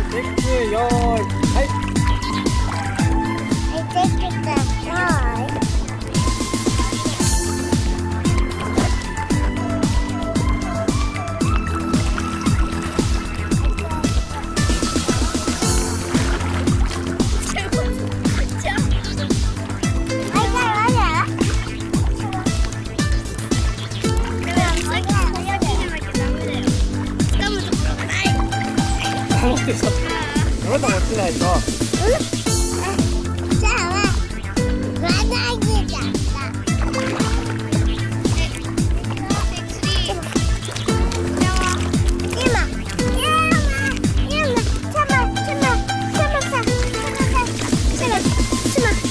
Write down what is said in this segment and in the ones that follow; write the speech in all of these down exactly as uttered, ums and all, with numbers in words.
テックよーいはい。 はい、できた。はい。 持ってさ、あなた持ってないと。 じゃあ、わなぎだった。今、今、今、ちゃま、ちゃま、ちゃまさん、ちゃまさん、ちゃま、ちゃま。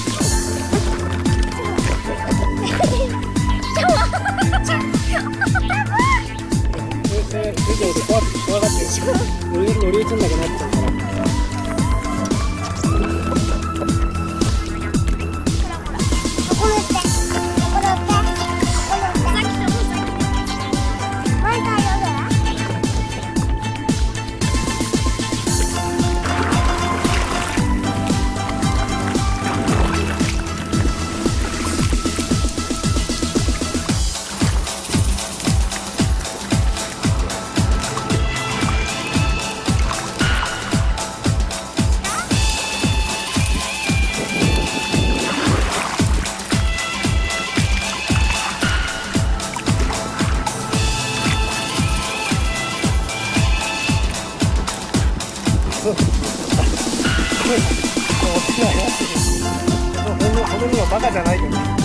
怖がって乗り乗り移んなくなっちゃうから。このにはバカじゃないよね。